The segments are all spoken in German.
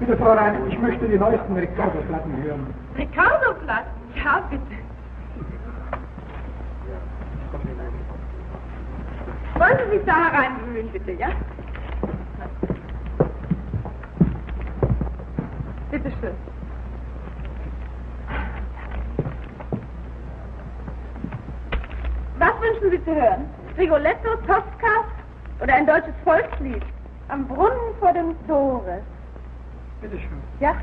Bitte, Fräulein, ich möchte die neuesten Ricardo-Platten hören. Ricardo-Platten? Ja, bitte. Wollen Sie sich da hereinbemühen, bitte, ja? Bitte schön. Was wünschen Sie zu hören? Rigoletto, Tosca oder ein deutsches Volkslied? Am Brunnen vor dem Tore. Bitte schön. Ja?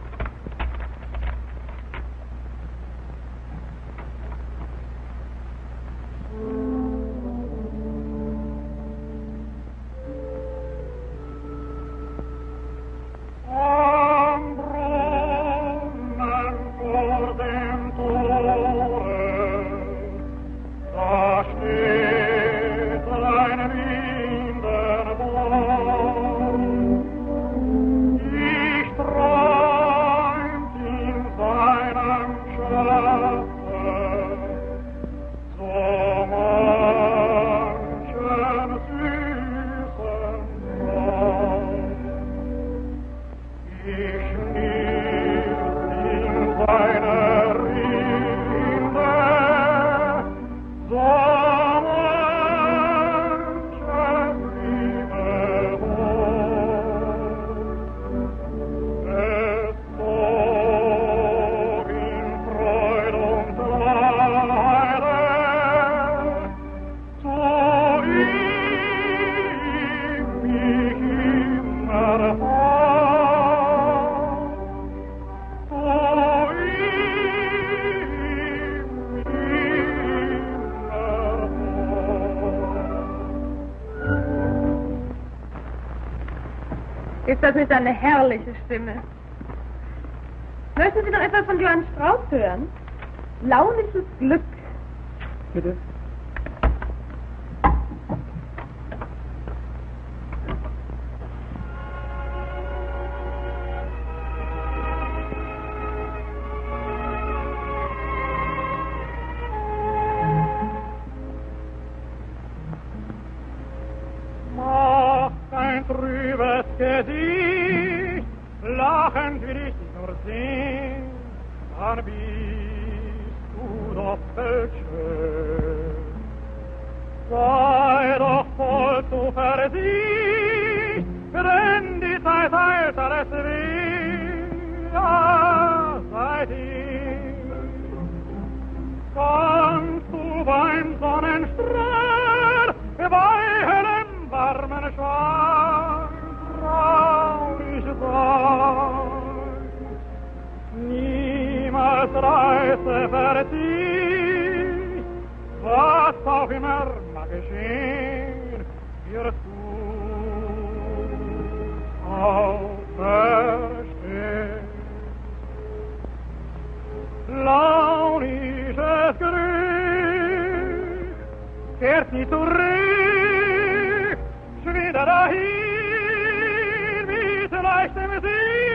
Ist das nicht eine herrliche Stimme? Möchten Sie noch etwas von Johann Strauss hören? Launisches Glück. Bitte? Gesicht, lachend will ich dich nur sehen, dann bist du doppelt schön. Sei doch voll Zuversicht, denn die Zeit heilt alles will, ja, sei dir. Kannst du beim Sonnenstrahl, bei hellem warmen Schwan, traurig sein. Niemals reiße verzieh, was auch immer mag geschehen, wirst du auch verstehen. Launisches Glück kehrt nie zurück, wieder dahin mit leichtem Sinn.